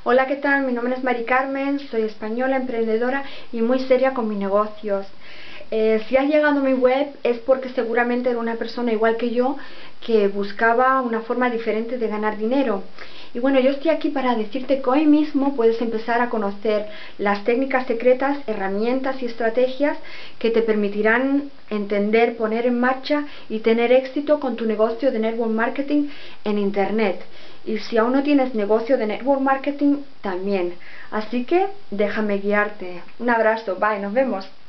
Hola, ¿qué tal? Mi nombre es Mari Carmen, soy española, emprendedora y muy seria con mis negocios. Si has llegado a mi web es porque seguramente era una persona igual que yo que buscaba una forma diferente de ganar dinero. Y bueno, yo estoy aquí para decirte que hoy mismo puedes empezar a conocer las técnicas secretas, herramientas y estrategias que te permitirán entender, poner en marcha y tener éxito con tu negocio de network marketing en Internet. Y si aún no tienes negocio de network marketing, también. Así que déjame guiarte. Un abrazo, bye, nos vemos.